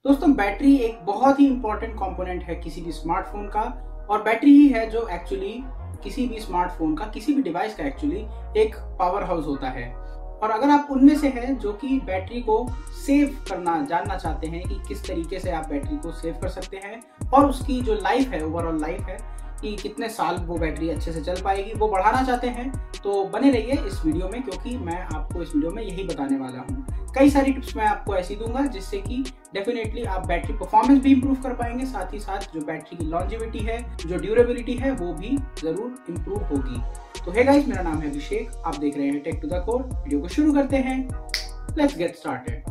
दोस्तों बैटरी एक बहुत ही इंपॉर्टेंट कंपोनेंट है किसी भी स्मार्टफोन का, और बैटरी ही है जो एक्चुअली किसी भी स्मार्टफोन का, किसी भी डिवाइस का एक्चुअली एक पावर हाउस होता है। और अगर आप उनमें से हैं जो कि बैटरी को सेव करना जानना चाहते हैं कि किस तरीके से आप बैटरी को सेव कर सकते हैं और उसकी जो लाइफ है, ओवरऑल लाइफ है कि कितने साल वो बैटरी अच्छे से चल पाएगी, वो बढ़ाना चाहते हैं, तो बने रहिए इस वीडियो में, क्योंकि मैं आपको इस वीडियो में यही बताने वाला हूँ। कई सारी टिप्स मैं आपको ऐसी दूंगा जिससे कि डेफिनेटली आप बैटरी परफॉर्मेंस भी इंप्रूव कर पाएंगे, साथ ही साथ जो बैटरी की लॉन्जेविटी है, जो ड्यूरेबिलिटी है, वो भी जरूर इंप्रूव होगी। तो हे गाइस, मेरा नाम है अभिषेक, आप देख रहे हैं tech to the core. Video को शुरू करते हैं, लेट्स गेट स्टार्टेड।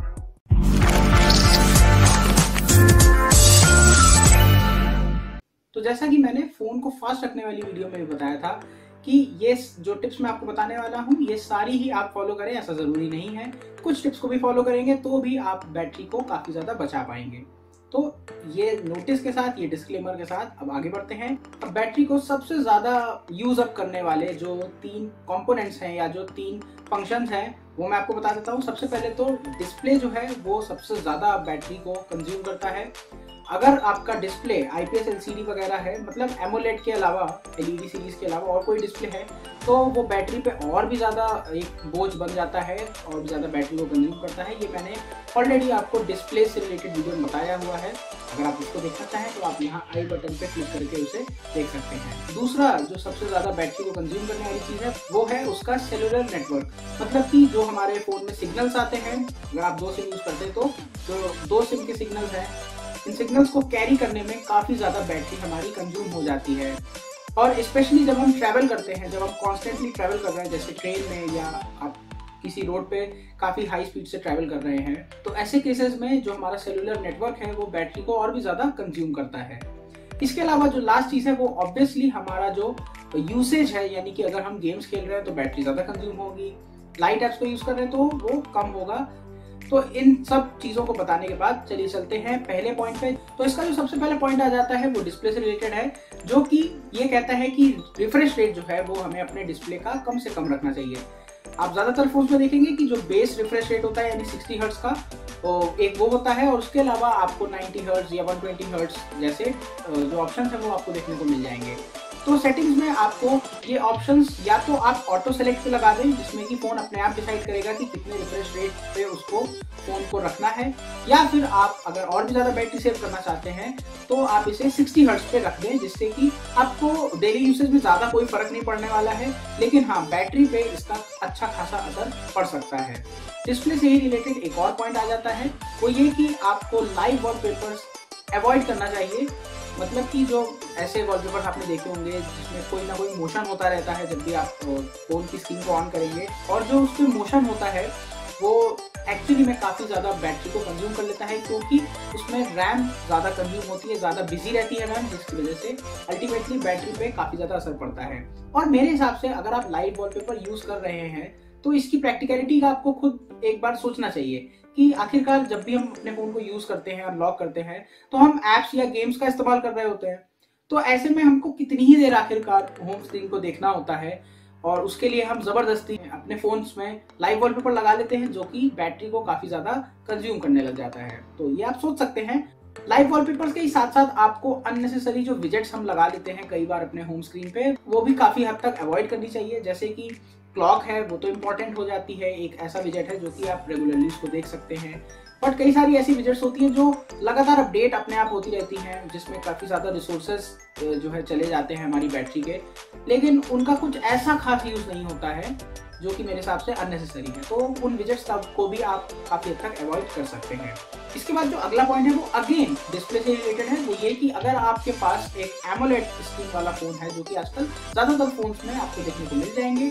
तो जैसा कि मैंने फोन को फास्ट रखने वाली वीडियो में भी बताया था कि ये जो टिप्स मैं आपको बताने वाला हूँ ये सारी ही आप फॉलो करें, ऐसा जरूरी नहीं है। कुछ टिप्स को भी फॉलो करेंगे तो भी आप बैटरी को काफी ज्यादा बचा पाएंगे। तो ये नोटिस के साथ, ये डिस्क्लेमर के साथ अब आगे बढ़ते हैं। अब बैटरी को सबसे ज्यादा यूज अप करने वाले जो 3 कंपोनेंट्स हैं या जो 3 फंक्शंस हैं वो मैं आपको बता देता हूँ। सबसे पहले तो डिस्प्ले जो है वो सबसे ज्यादा बैटरी को कंज्यूम करता है। अगर आपका डिस्प्ले IPS LCD वगैरह है, मतलब एमोलेड के अलावा, LED सीरीज के अलावा और कोई डिस्प्ले है, तो वो बैटरी पे और भी ज़्यादा एक बोझ बन जाता है और भी ज़्यादा बैटरी को कंज्यूम करता है। ये मैंने ऑलरेडी आपको डिस्प्ले से रिलेटेड वीडियो में बताया हुआ है। अगर आप उसको देखना चाहें तो आप यहाँ आई बटन पे क्लिक करके उसे देख सकते हैं। दूसरा जो सबसे ज़्यादा बैटरी को कंज्यूम करने वाली चीज़ है वो है उसका सेलुलर नेटवर्क, मतलब कि जो हमारे फ़ोन में सिग्नल्स आते हैं, अगर आप 2 सिम यूज़ करते हैं तो जो 2 सिम के सिग्नल्स हैं, इन सिग्नल्स को कैरी करने में काफ़ी ज़्यादा बैटरी हमारी कंज्यूम हो जाती है। और स्पेशली जब हम ट्रैवल करते हैं, जब हम कॉन्स्टेंटली ट्रैवल कर रहे हैं, जैसे ट्रेन में या आप किसी रोड पे काफ़ी हाई स्पीड से ट्रैवल कर रहे हैं, तो ऐसे केसेस में जो हमारा सेलुलर नेटवर्क है वो बैटरी को और भी ज़्यादा कंज्यूम करता है। इसके अलावा जो लास्ट चीज़ है वो ऑब्वियसली हमारा जो यूसेज है, यानी कि अगर हम गेम्स खेल रहे हैं तो बैटरी ज़्यादा कंज्यूम होगी, लाइट एप्स को यूज़ कर रहे हैं तो वो कम होगा। तो इन सब चीजों को बताने के बाद चलिए चलते हैं पहले पॉइंट पे। तो इसका जो सबसे पहले पॉइंट आ जाता है वो डिस्प्ले से रिलेटेड है, जो कि ये कहता है कि रिफ्रेश रेट जो है वो हमें अपने डिस्प्ले का कम से कम रखना चाहिए। आप ज्यादातर फोन्स में देखेंगे कि जो बेस रिफ्रेश रेट होता है यानी 60 हर्ट्ज का, तो एक वो होता है, और उसके अलावा आपको 90 हर्ट्ज या 120 हर्ट्ज जैसे जो ऑप्शन है वो आपको देखने को मिल जाएंगे। तो सेटिंग्स में आपको ये ऑप्शंस या तो आप ऑटो सेलेक्ट पे लगा दें, जिसमें कि फ़ोन अपने आप डिसाइड करेगा कि कितने रिफ्रेश रेट पे उसको फ़ोन को रखना है, या फिर आप अगर और भी ज़्यादा बैटरी सेव करना चाहते हैं तो आप इसे 60 हर्ट्ज पे रख दें, जिससे कि आपको डेली यूसेज में ज़्यादा कोई फर्क नहीं पड़ने वाला है, लेकिन हाँ बैटरी पे इसका अच्छा खासा असर पड़ सकता है। डिस्प्ले से ही रिलेटेड एक और पॉइंट आ जाता है, वो ये कि आपको लाइव वॉलपेपर्स अवॉइड करना चाहिए। मतलब कि जो ऐसे वॉलपेपर्स आपने देखे होंगे जिसमें कोई ना कोई मोशन होता रहता है जब भी आप फ़ोन की स्क्रीन को ऑन करेंगे, और जो उसमें मोशन होता है वो एक्चुअली में काफ़ी ज़्यादा बैटरी को कंज्यूम कर लेता है, क्योंकि उसमें रैम ज़्यादा कंज्यूम होती है, ज़्यादा बिजी रहती है रैम, जिसकी वजह से अल्टीमेटली बैटरी पे काफ़ी ज़्यादा असर पड़ता है। और मेरे हिसाब से अगर आप लाइव वॉलपेपर यूज़ कर रहे हैं तो इसकी प्रैक्टिकलिटी का आपको खुद एक बार सोचना चाहिए कि आखिरकार जब भी हम अपने फ़ोन को यूज़ करते हैं, अनलॉक करते हैं, तो हम ऐप्स या गेम्स का इस्तेमाल कर रहे होते हैं। तो ऐसे में हमको कितनी ही देर आखिरकार होम स्क्रीन को देखना होता है, और उसके लिए हम ज़बरदस्ती अपने फ़ोन्स में लाइव वॉलपेपर लगा लेते हैं, जो कि बैटरी को काफ़ी ज़्यादा कंज्यूम करने लग जाता है। तो ये आप सोच सकते हैं। लाइव वॉलपेपर्स के साथ साथ आपको अननेसेसरी जो विजेट्स हम लगा लेते हैं कई बार अपने होम स्क्रीन पे, वो भी काफ़ी हद तक अवॉइड करनी चाहिए। जैसे कि क्लॉक है, वो तो इम्पॉर्टेंट हो जाती है, एक ऐसा विजेट है जो कि आप रेगुलरली उसको देख सकते हैं, बट कई सारी ऐसी विजेट्स होती हैं जो लगातार अपडेट अपने आप होती रहती हैं, जिसमें काफ़ी ज़्यादा रिसोर्सेज जो है चले जाते हैं हमारी बैटरी के, लेकिन उनका कुछ ऐसा खास यूज़ नहीं होता है, जो कि मेरे हिसाब से अननेसेसरी है। तो उन विजेट्स को भी आप काफ़ी हद तक अवॉइड कर सकते हैं। इसके बाद जो अगला पॉइंट है वो अगेन डिस्प्ले से रिलेटेड है, वो ये कि अगर आपके पास एक एमोलेड स्क्रीन वाला फ़ोन है, जो कि आजकल ज़्यादातर फ़ोन्स में आपको देखने को मिल जाएंगे,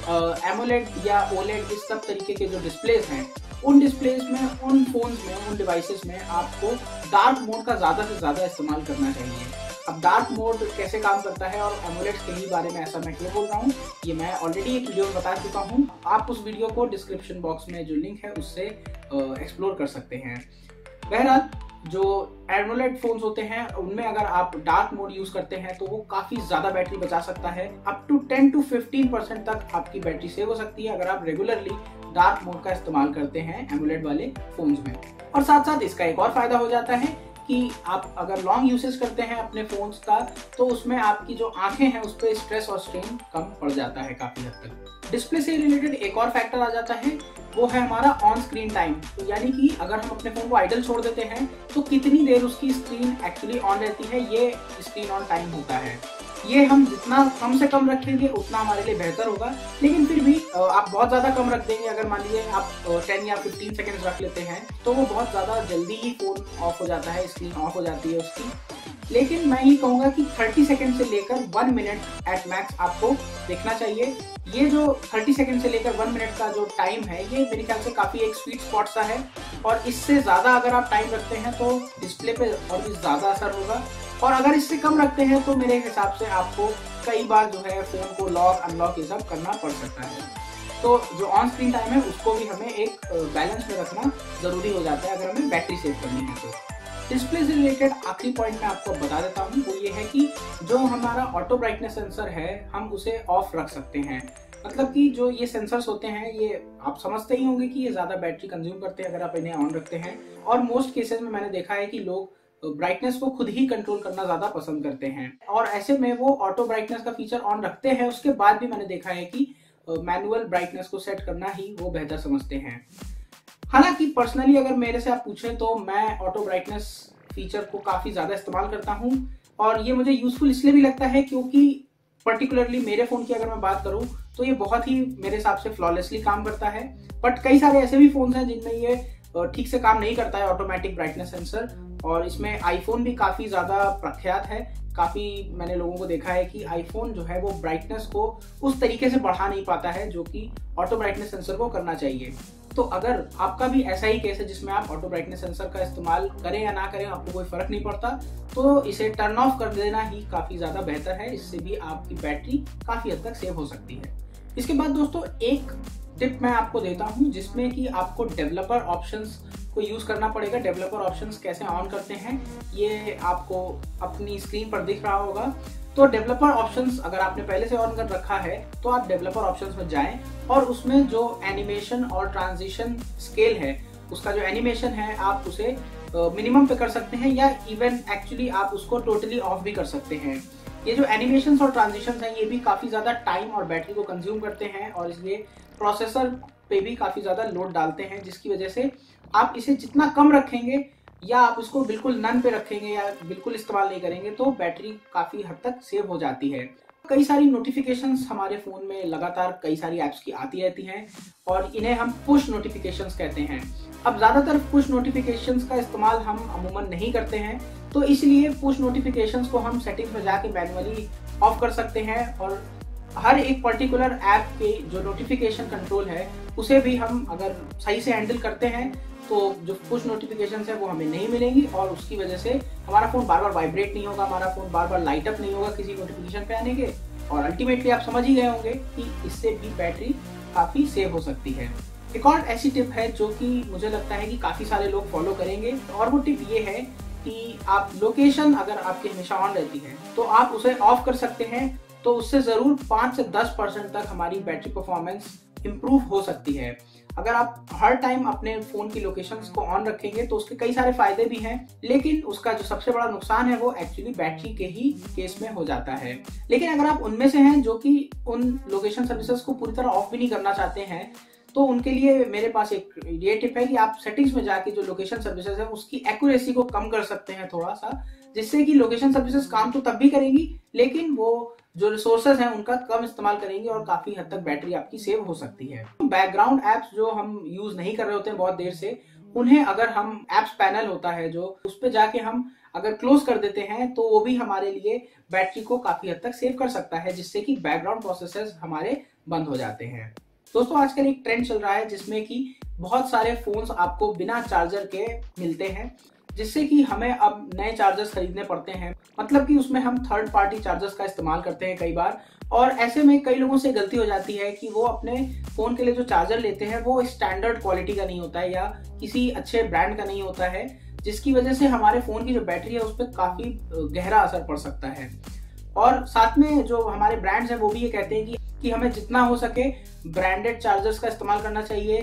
एमोलेड या ओलेड, इस सब तरीके के जो डिस्प्लेज हैं, उन डिस्प्लेज में, उन फोन्स में, उन डिवाइसेस में आपको डार्क मोड का ज़्यादा से ज़्यादा इस्तेमाल करना चाहिए। अब डार्क मोड कैसे काम करता है और एमोलेड्स के ही बारे में ऐसा मैं क्यों बोल रहा हूँ, ये मैं ऑलरेडी एक वीडियो में बता चुका हूँ। आप उस वीडियो को डिस्क्रिप्शन बॉक्स में जो लिंक है उससे एक्सप्लोर कर सकते हैं। बहरहाल जो एमोलेड फोन्स होते हैं उनमें अगर आप डार्क मोड यूज करते हैं तो वो काफी ज्यादा बैटरी बचा सकता है, अप टू 10 to 15% तक आपकी बैटरी सेव हो सकती है अगर आप रेगुलरली डार्क मोड का इस्तेमाल करते हैं एमोलेड वाले फोन्स में। और साथ साथ इसका एक और फायदा हो जाता है कि आप अगर लॉन्ग यूसेज करते हैं अपने फोन्स का तो उसमें आपकी जो आंखें हैं उस पर स्ट्रेस और स्ट्रेन कम पड़ जाता है काफी हद तक। डिस्प्ले से रिलेटेड एक और फैक्टर आ जाता है, वो है हमारा ऑन स्क्रीन टाइम। तो यानी कि अगर हम अपने फोन को आइडल छोड़ देते हैं तो कितनी देर उसकी स्क्रीन एक्चुअली ऑन रहती है, ये स्क्रीन ऑन टाइम होता है। ये हम जितना कम से कम रखेंगे उतना हमारे लिए बेहतर होगा। लेकिन फिर भी आप बहुत ज़्यादा कम रख देंगे, अगर मान लीजिए आप 10 या 15 सेकेंड्स रख लेते हैं तो वो बहुत ज़्यादा जल्दी ही फ़ोन ऑफ हो जाता है, स्क्रीन ऑफ हो जाती है उसकी। लेकिन मैं ये कहूँगा कि 30 सेकेंड से लेकर 1 मिनट एट मैक्स आपको देखना चाहिए। ये जो 30 सेकेंड से लेकर 1 मिनट का जो टाइम है ये मेरे ख्याल से काफ़ी एक स्वीट स्पॉट सा है, और इससे ज़्यादा अगर आप टाइम रखते हैं तो डिस्प्ले पे और भी ज़्यादा असर होगा। और अगर इससे कम रखते हैं तो मेरे हिसाब से आपको कई बार जो है फ़ोन को लॉक अनलॉक ये सब करना पड़ सकता है। तो जो ऑन स्क्रीन टाइम है उसको भी हमें एक बैलेंस में रखना ज़रूरी हो जाता है अगर हमें बैटरी सेव करनी है तो। डिस्प्ले से रिलेटेड आखिरी पॉइंट मैं आपको बता देता हूँ, वो ये है कि जो हमारा ऑटो ब्राइटनेस सेंसर है हम उसे ऑफ रख सकते हैं। मतलब कि जो ये सेंसर्स होते हैं ये आप समझते ही होंगे कि ये ज़्यादा बैटरी कंज्यूम करते हैं अगर आप इन्हें ऑन रखते हैं, और मोस्ट केसेस में मैंने देखा है कि लोग ब्राइटनेस को खुद ही कंट्रोल करना ज़्यादा पसंद करते हैं, और ऐसे में वो ऑटो ब्राइटनेस का फीचर ऑन रखते हैं। उसके बाद भी मैंने देखा है कि मैनुअल ब्राइटनेस को सेट करना ही वो बेहतर समझते हैं। हालांकि पर्सनली अगर मेरे से आप पूछें तो मैं ऑटो ब्राइटनेस फीचर को काफ़ी ज़्यादा इस्तेमाल करता हूँ, और ये मुझे यूजफुल इसलिए भी लगता है क्योंकि पर्टिकुलरली मेरे फ़ोन की अगर मैं बात करूँ तो ये बहुत ही मेरे हिसाब से फ्लॉलेसली काम करता है। बट कई सारे ऐसे भी फ़ोन्स हैं जिनमें ये ठीक से काम नहीं करता है ऑटोमेटिक ब्राइटनेस सेंसर, और इसमें आईफोन भी काफ़ी ज़्यादा प्रख्यात है। काफ़ी मैंने लोगों को देखा है कि आईफोन जो है वो ब्राइटनेस को उस तरीके से बढ़ा नहीं पाता है जो कि ऑटो ब्राइटनेस सेंसर को करना चाहिए। तो अगर आपका भी ऐसा ही केस है जिसमें आप ऑटो ब्राइटनेस सेंसर का इस्तेमाल करें या ना करें आपको कोई फ़र्क नहीं पड़ता, तो इसे टर्न ऑफ कर देना ही काफ़ी ज़्यादा बेहतर है। इससे भी आपकी बैटरी काफ़ी हद तक सेव हो सकती है। इसके बाद दोस्तों एक टिप मैं आपको देता हूं जिसमें कि आपको डेवलपर ऑप्शंस को यूज़ करना पड़ेगा। डेवलपर ऑप्शंस कैसे ऑन करते हैं ये आपको अपनी स्क्रीन पर दिख रहा होगा। तो डेवलपर ऑप्शंस अगर आपने पहले से ऑन कर रखा है तो आप डेवलपर ऑप्शंस में जाएं, और उसमें जो एनिमेशन और ट्रांजिशन स्केल है उसका जो एनिमेशन है आप उसे मिनिमम पे कर सकते हैं, या इवन एक्चुअली आप उसको टोटली ऑफ भी कर सकते हैं। ये जो एनिमेशंस और ट्रांजिशंस हैं ये भी काफ़ी ज़्यादा टाइम और बैटरी को कंज्यूम करते हैं, और इसलिए प्रोसेसर पे भी काफ़ी ज़्यादा लोड डालते हैं, जिसकी वजह से आप इसे जितना कम रखेंगे या आप उसको बिल्कुल नन पे रखेंगे या बिल्कुल इस्तेमाल नहीं करेंगे तो बैटरी काफ़ी हद तक सेव हो जाती है। कई सारी नोटिफिकेशंस हमारे फ़ोन में लगातार कई सारी ऐप्स की आती रहती हैं, और इन्हें हम पुश नोटिफिकेशंस कहते हैं। अब ज़्यादातर पुश नोटिफिकेशंस का इस्तेमाल हम अमूमन नहीं करते हैं, तो इसलिए पुश नोटिफिकेशंस को हम सेटिंग्स में जाके मैन्युअली ऑफ कर सकते हैं, और हर एक पर्टिकुलर ऐप के जो नोटिफिकेशन कंट्रोल है उसे भी हम अगर सही से हैंडल करते हैं तो जो पुश नोटिफिकेशंस है वो हमें नहीं मिलेंगी, और उसकी वजह से हमारा फ़ोन बार बार वाइब्रेट नहीं होगा, हमारा फ़ोन बार बार लाइट अप नहीं होगा किसी नोटिफिकेशन पे आने के, और अल्टीमेटली आप समझ ही गए होंगे कि इससे भी बैटरी काफ़ी सेव हो सकती है। एक और ऐसी टिप है जो कि मुझे लगता है कि काफ़ी सारे लोग फॉलो करेंगे, और वो टिप ये है कि आप लोकेशन अगर आपकी हमेशा ऑन रहती है तो आप उसे ऑफ कर सकते हैं, तो उससे ज़रूर 5 से 10% तक हमारी बैटरी परफॉर्मेंस इम्प्रूव हो सकती है। अगर आप हर टाइम अपने फ़ोन की लोकेशंस को ऑन रखेंगे तो उसके कई सारे फ़ायदे भी हैं, लेकिन उसका जो सबसे बड़ा नुकसान है वो एक्चुअली बैटरी के ही केस में हो जाता है। लेकिन अगर आप उनमें से हैं जो कि उन लोकेशन सर्विसेज को पूरी तरह ऑफ भी नहीं करना चाहते हैं, तो उनके लिए मेरे पास एक ये टिप है कि आप सेटिंग्स में जाके जो लोकेशन सर्विसेज है उसकी एक्यूरेसी को कम कर सकते हैं थोड़ा सा, जिससे कि लोकेशन सर्विसेज काम तो तब भी करेंगी लेकिन वो जो रिसोर्सेज हैं उनका कम इस्तेमाल करेंगी, और काफी हद तक बैटरी आपकी सेव हो सकती है। बैकग्राउंड एप्स जो हम यूज नहीं कर रहे होते हैं बहुत देर से, उन्हें अगर हम एप्स पैनल होता है जो उस पर जाके हम अगर क्लोज कर देते हैं तो वो भी हमारे लिए बैटरी को काफी हद तक सेव कर सकता है, जिससे कि बैकग्राउंड प्रोसेसेस हमारे बंद हो जाते हैं। दोस्तों आजकल एक ट्रेंड चल रहा है जिसमें कि बहुत सारे फोन्स आपको बिना चार्जर के मिलते हैं, जिससे कि हमें अब नए चार्जर्स खरीदने पड़ते हैं। मतलब कि उसमें हम थर्ड पार्टी चार्जर्स का इस्तेमाल करते हैं कई बार, और ऐसे में कई लोगों से गलती हो जाती है कि वो अपने फ़ोन के लिए जो चार्जर लेते हैं वो स्टैंडर्ड क्वालिटी का नहीं होता है या किसी अच्छे ब्रांड का नहीं होता है, जिसकी वजह से हमारे फ़ोन की जो बैटरी है उस पर काफ़ी गहरा असर पड़ सकता है। और साथ में जो हमारे ब्रांड्स हैं वो भी ये कहते हैं कि कि हमें जितना हो सके ब्रांडेड चार्जर्स का इस्तेमाल करना चाहिए,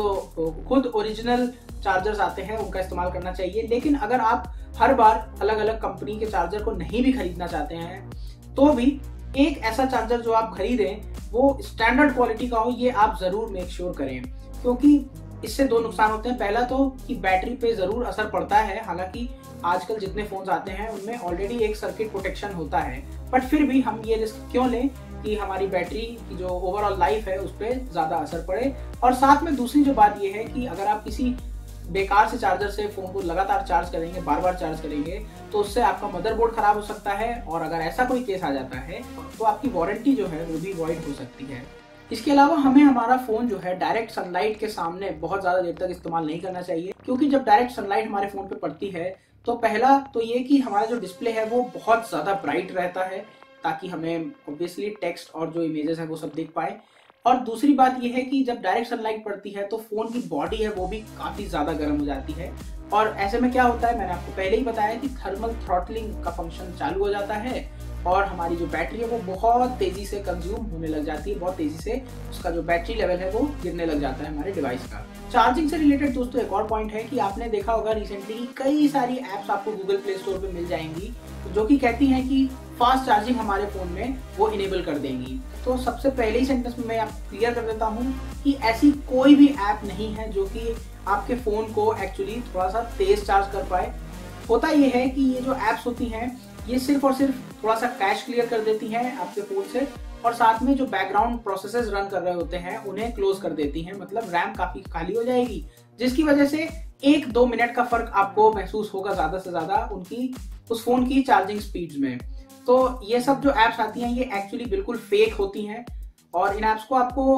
जो खुद ओरिजिनल चार्जर्स आते हैं उनका इस्तेमाल करना चाहिए। लेकिन अगर आप हर बार अलग अलग कंपनी के चार्जर को नहीं भी खरीदना चाहते हैं तो भी एक ऐसा चार्जर जो आप खरीदें वो स्टैंडर्ड क्वालिटी का हो, ये आप जरूर मेक श्योर करें, क्योंकि इससे दो नुकसान होते हैं। पहला तो कि बैटरी पे जरूर असर पड़ता है, हालांकि आजकल जितने फोन्स आते हैं उनमें ऑलरेडी एक सर्किट प्रोटेक्शन होता है, बट फिर भी हम ये रिस्क क्यों लें कि हमारी बैटरी की जो ओवरऑल लाइफ है उस पर ज्यादा असर पड़े। और साथ में दूसरी जो बात ये है कि अगर आप किसी बेकार से चार्जर से फोन को लगातार चार्ज करेंगे, बार बार चार्ज करेंगे, तो उससे आपका मदरबोर्ड खराब हो सकता है, और अगर ऐसा कोई केस आ जाता है तो आपकी वारंटी जो है वो भी वॉइड हो सकती है। इसके अलावा हमें हमारा फोन जो है डायरेक्ट सनलाइट के सामने बहुत ज्यादा देर तक इस्तेमाल नहीं करना चाहिए, क्योंकि जब डायरेक्ट सनलाइट हमारे फोन पे पड़ती है तो पहला तो ये कि हमारा जो डिस्प्ले है वो बहुत ज्यादा ब्राइट रहता है, ताकि हमें ऑब्वियसली टेक्स्ट और जो इमेजेस है वो सब दिख पाए। और दूसरी बात यह है कि जब डायरेक्ट सनलाइट पड़ती है तो फोन की बॉडी है वो भी काफी ज्यादा गर्म हो जाती है, और ऐसे में क्या होता है, मैंने आपको पहले ही बताया कि थर्मल थ्रॉटलिंग का फंक्शन चालू हो जाता है और हमारी जो बैटरी है वो बहुत तेजी से कंज्यूम होने लग जाती है, बहुत तेजी से उसका जो बैटरी लेवल है वो गिरने लग जाता है हमारे डिवाइस का। चार्जिंग से रिलेटेड दोस्तों एक और पॉइंट है कि आपने देखा होगा रिसेंटली कई सारी एप्स आपको गूगल प्ले स्टोर पे मिल जाएंगी जो कि कहती हैं कि फास्ट चार्जिंग हमारे फोन में वो इनेबल कर देंगी। तो सबसे पहले ही सेंटेंस में मैं आपको क्लियर कर देता हूँ कि ऐसी कोई भी ऐप नहीं है जो कि आपके फोन को एक्चुअली थोड़ा सा तेज चार्ज कर पाए। होता यह है कि ये जो एप्स होती हैं ये सिर्फ और सिर्फ थोड़ा सा कैश क्लियर कर देती हैं आपके फोन से, और साथ में जो बैकग्राउंड प्रोसेसेस रन कर रहे होते हैं उन्हें क्लोज कर देती हैं, मतलब रैम काफी खाली हो जाएगी, जिसकी वजह से 1-2 मिनट का फर्क आपको महसूस होगा ज्यादा से ज्यादा उनकी उस फोन की चार्जिंग स्पीड्स में। तो ये सब जो एप्स आती हैं ये एक्चुअली बिल्कुल फेक होती हैं, और इन एप्स को आपको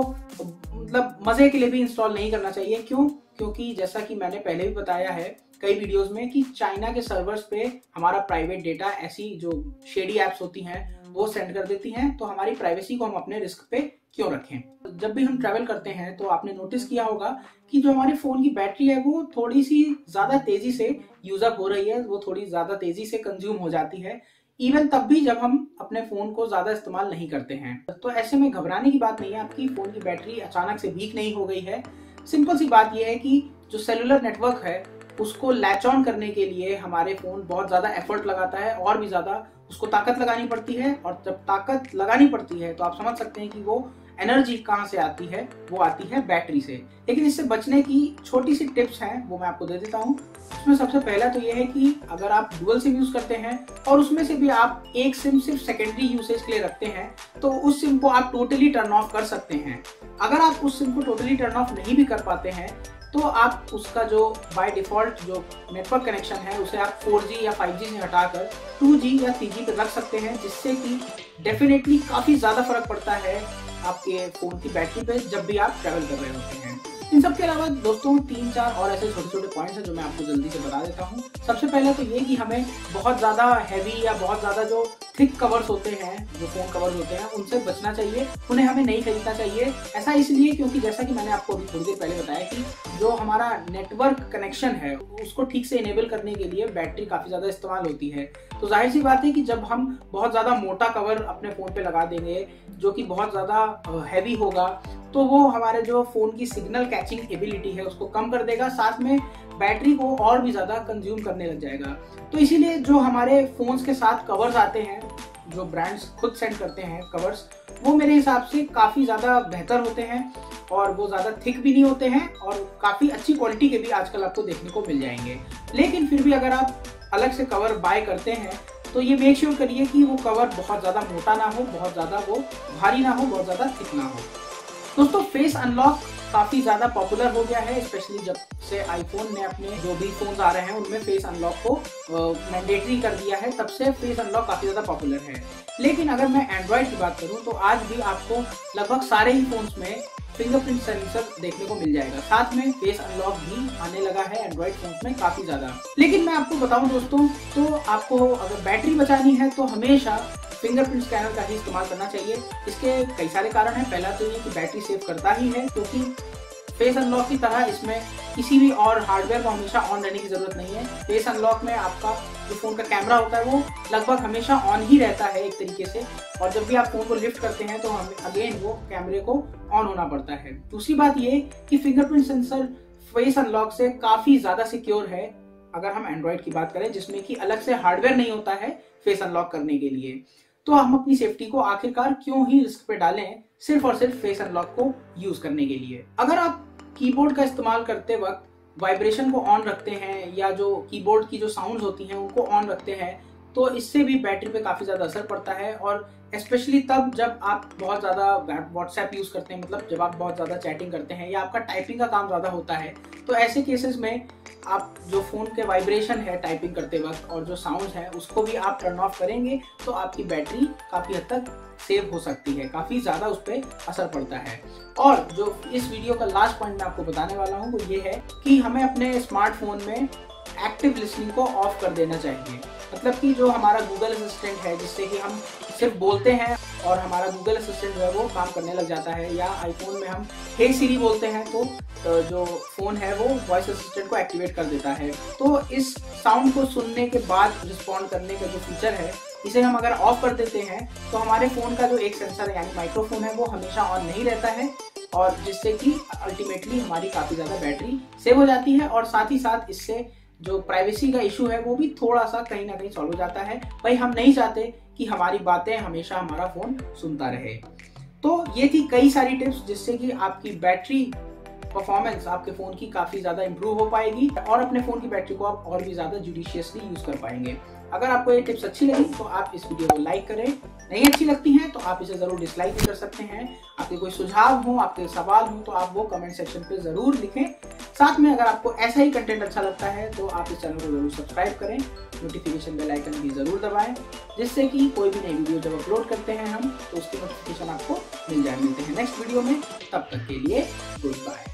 मतलब मजे के लिए भी इंस्टॉल नहीं करना चाहिए। क्यों? क्योंकि जैसा कि मैंने पहले भी बताया है कई वीडियोस में कि चाइना के सर्वर्स पे हमारा प्राइवेट डेटा ऐसी जो शेडी एप्स होती हैं वो सेंड कर देती हैं, तो हमारी प्राइवेसी को हम अपने रिस्क पे क्यों रखें। जब भी हम ट्रैवल करते हैं तो आपने नोटिस किया होगा कि जो हमारे फोन की बैटरी है वो थोड़ी सी ज्यादा तेजी से यूज अप हो रही है, वो थोड़ी ज्यादा तेजी से कंज्यूम हो जाती है, इवन तब भी जब हम अपने फोन को ज्यादा इस्तेमाल नहीं करते हैं। तो ऐसे में घबराने की बात नहीं है, आपकी फोन की बैटरी अचानक से वीक नहीं हो गई है। सिंपल सी बात यह है कि जो सेलुलर नेटवर्क है उसको लैच ऑन करने के लिए हमारे फोन बहुत ज्यादा एफर्ट लगाता है, और भी ज्यादा उसको ताकत लगानी पड़ती है, और जब ताकत लगानी पड़ती है तो आप समझ सकते हैं कि वो एनर्जी कहाँ से आती है, वो आती है बैटरी से। लेकिन इससे बचने की छोटी सी टिप्स हैं वो मैं आपको दे देता हूँ। उसमें सबसे पहला तो ये है कि अगर आप डुअल सिम यूज करते हैं और उसमें से भी आप एक सिम सिर्फ सेकेंडरी यूसेज के लिए रखते हैं तो उस सिम को आप टोटली टर्न ऑफ कर सकते हैं। अगर आप उस सिम को टोटली टर्न ऑफ नहीं भी कर पाते हैं तो आप उसका जो बाय डिफॉल्ट जो नेटवर्क कनेक्शन है उसे आप 4G या 5G से हटाकर 2G या 3G पे रख सकते हैं, जिससे कि डेफिनेटली काफी ज्यादा फर्क पड़ता है आपके फोन की बैटरी पे जब भी आप ट्रैवल कर रहे होते हैं। इन सब के अलावा दोस्तों 3-4 और ऐसे छोटे छोटे पॉइंट्स हैं जो मैं आपको जल्दी से बता देता हूँ। सबसे पहले तो ये कि हमें बहुत ज्यादा हैवी या बहुत ज्यादा जो थिक कवर्स होते हैं, जो फोन कवर्स होते हैं, उनसे बचना चाहिए, उन्हें हमें नहीं खरीदना चाहिए। ऐसा इसलिए क्योंकि जैसा कि मैंने आपको अभी थोड़ी देर पहले बताया कि जो हमारा नेटवर्क कनेक्शन है उसको ठीक से इनेबल करने के लिए बैटरी काफी ज्यादा इस्तेमाल होती है। तो जाहिर सी बात है कि जब हम बहुत ज्यादा मोटा कवर अपने फोन पे लगा देंगे जो कि बहुत ज्यादा हैवी होगा तो वो हमारे जो फोन की सिग्नल कैचिंग एबिलिटी है उसको कम कर देगा, साथ में बैटरी को और भी ज्यादा कंज्यूम करने लग जाएगा। तो इसीलिए जो हमारे फोन्स के साथ कवर्स आते हैं, जो ब्रांड्स खुद सेंड करते हैं कवर्स, वो मेरे हिसाब से काफी ज्यादा बेहतर होते हैं और वो ज्यादा थिक भी नहीं होते हैं और काफी अच्छी क्वालिटी के भी आजकल आपको देखने को मिल जाएंगे। लेकिन फिर भी अगर आप अलग से कवर बाय करते हैं तो ये मेक श्योर करिए कि वो कवर बहुत ज्यादा मोटा ना हो, बहुत ज्यादा वो भारी ना हो, बहुत ज्यादा थिक ना हो। दोस्तों फेस अनलॉक काफी ज्यादा पॉपुलर हो गया है, स्पेशली जब से आईफोन ने अपने जो भी फोन्स आ रहे हैं उनमें फेस अनलॉक को मैंडेटरी कर दिया है, तब से फेस अनलॉक काफी ज्यादा पॉपुलर है। लेकिन अगर मैं एंड्रॉइड की बात करूं तो आज भी आपको लगभग सारे ही फोन्स में फिंगरप्रिंट सेंसर देखने को मिल जाएगा, साथ में फेस अनलॉक भी आने लगा है एंड्रॉइड फोन्स में काफी ज्यादा। लेकिन मैं आपको बताऊं दोस्तों, तो आपको अगर बैटरी बचानी है तो हमेशा फिंगरप्रिंट स्कैनर का ही इस्तेमाल करना चाहिए। इसके कई सारे कारण हैं। पहला तो ये कि बैटरी सेव करता ही है, क्योंकि फेस अनलॉक की तरह इसमें किसी भी और हार्डवेयर को हमेशा ऑन रहने की जरूरत नहीं है। फेस अनलॉक में आपका जो फोन का कैमरा होता है वो लगभग हमेशा ऑन ही रहता है एक तरीके से, और जब भी आप फोन को लिफ्ट करते हैं तो हमें अगेन वो कैमरे को ऑन होना पड़ता है। दूसरी बात ये कि फिंगरप्रिंट सेंसर फेस अनलॉक से काफी ज्यादा सिक्योर है अगर हम एंड्रॉइड की बात करें, जिसमें कि अलग से हार्डवेयर नहीं होता है फेस अनलॉक करने के लिए। तो हम अपनी सेफ्टी को आखिरकार क्यों ही रिस्क पे डालें सिर्फ और सिर्फ फेस अनलॉक को यूज करने के लिए। अगर आप कीबोर्ड का इस्तेमाल करते वक्त वाइब्रेशन को ऑन रखते हैं या जो कीबोर्ड की जो साउंड्स होती हैं उनको ऑन रखते हैं तो इससे भी बैटरी पे काफी ज्यादा असर पड़ता है, और स्पेशली तब जब आप बहुत ज्यादा व्हाट्सएप यूज करते हैं, मतलब जब आप बहुत ज्यादा चैटिंग करते हैं या आपका टाइपिंग का काम ज्यादा होता है, तो ऐसे केसेस में आप जो फोन के वाइब्रेशन है टाइपिंग करते वक्त और जो साउंड है उसको भी आप टर्न ऑफ करेंगे तो आपकी बैटरी काफी हद तक सेव हो सकती है, काफी ज्यादा उस पर असर पड़ता है। और जो इस वीडियो का लास्ट पॉइंट मैं आपको बताने वाला हूँ वो ये है कि हमें अपने स्मार्टफोन में एक्टिव लिसनिंग को ऑफ कर देना चाहिए। मतलब कि जो हमारा गूगल असिस्टेंट है जिससे कि हम सिर्फ बोलते हैं और हमारा गूगल असिस्टेंट जो है वो काम करने लग जाता है, या आईफोन में हम हे सिरी बोलते हैं तो जो फोन है वो वॉइस असिस्टेंट को एक्टिवेट कर देता है। तो इस साउंड को सुनने के बाद रिस्पॉन्ड करने का जो फीचर है इसे हम अगर ऑफ कर देते हैं तो हमारे फोन का जो एक सेंसर है यानी माइक्रोफोन है वो हमेशा ऑन नहीं रहता है, और जिससे कि अल्टीमेटली हमारी काफी ज्यादा बैटरी सेव हो जाती है, और साथ ही साथ इससे जो प्राइवेसी का इशू है वो भी थोड़ा सा कहीं ना कहीं सॉल्व हो जाता है। भाई हम नहीं चाहते कि हमारी बातें हमेशा हमारा फोन सुनता रहे। तो ये थी कई सारी टिप्स जिससे कि आपकी बैटरी परफॉर्मेंस आपके फोन की काफी ज्यादा इंप्रूव हो पाएगी और अपने फोन की बैटरी को आप और भी ज्यादा जुडिशियसली यूज कर पाएंगे। अगर आपको ये टिप्स अच्छी लगी तो आप इस वीडियो को लाइक करें, नहीं अच्छी लगती हैं तो आप इसे जरूर डिसलाइक भी कर सकते हैं। आपके कोई सुझाव हो, आपके सवाल हो तो आप वो कमेंट सेक्शन पे जरूर लिखें। साथ में अगर आपको ऐसा ही कंटेंट अच्छा लगता है तो आप इस चैनल को जरूर सब्सक्राइब करें, नोटिफिकेशन बेल आइकन भी जरूर दबाएं, जिससे कि कोई भी नई वीडियो जब अपलोड करते हैं हम तो उसकी नोटिफिकेशन आपको मिल जाए। मिलते हैं नेक्स्ट वीडियो में, तब तक के लिए गुड बाय।